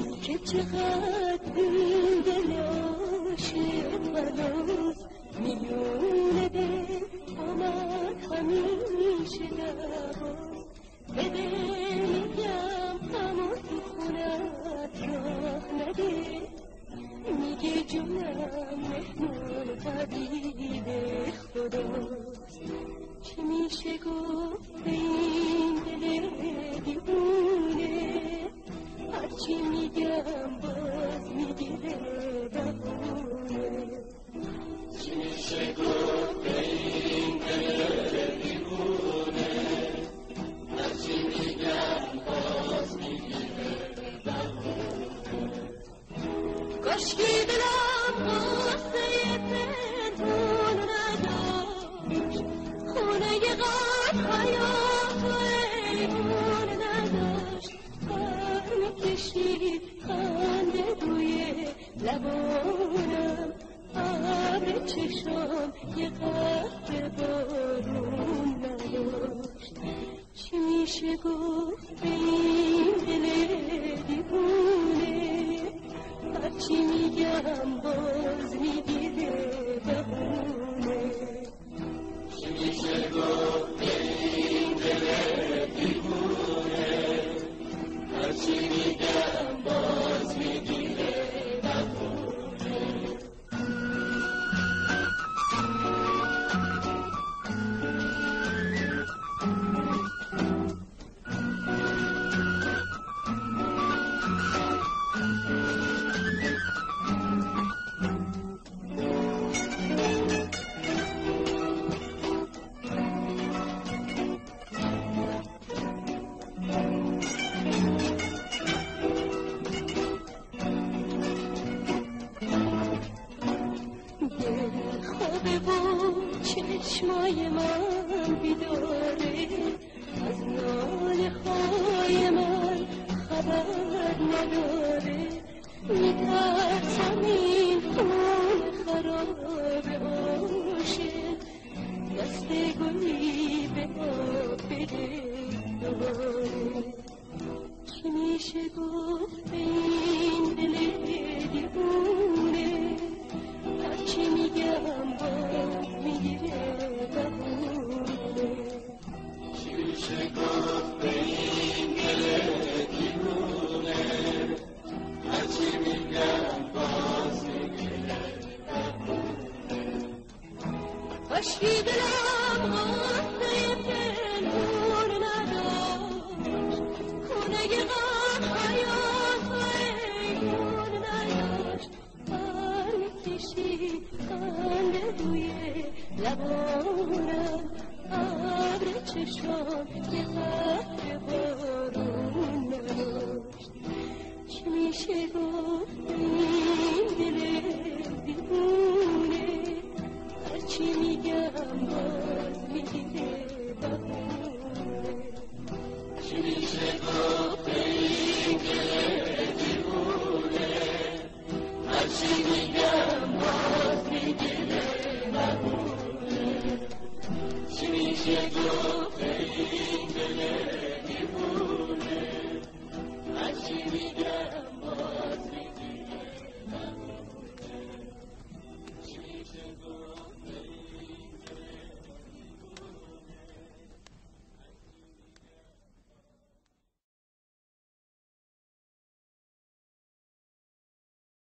که چقدر این دل عاشق مناز میونه دل آمد همیشه دواز به دل میگم همون تو خونت راه نده میگه جونم مهمون طبیب خداست چی میشه گفت به این دل دیوونه هرچی میگم باز میگیره بهونه چی میشه گفت به این دل دیوونه هرچی میگم باز میگیره بهونه کاشکی دلم قصه پنهون نداشت خونه غم حیات و ایمون نداشت پر میکشید خنده روی لبانم ابر چشام یه قطره بارون نداشت چی میشه گفت به این دل دیوونه هرچی میگم باز میگیره بهونه چی میشه گفت به این دل دیوونه هرچی میگم باز میگیره بهونه چشمای من بیداره از ناله های من خبر نداره میترسم این خون خراب عاشق دست گلی به آب بده دوباره چی میشه گفت به این دل دیوونه هرچی میگم باز میگیره بهونه چی میشه گفت به این دل دیوونه هرچی میگم باز میگیره بهونه کاشکی دلم قصه پنهون نداشت خونه غم حیات و ایمون نداشت کشید خنده روی لبانم ابر چشام یه قطره بارون نداشت چی میشه گفت این دل دیوونه هرچی میگم باز میگیره بهونه چی میشه گفت این دل دیوونه هرچی میگم باز میگیره بهونه چی میشه گفت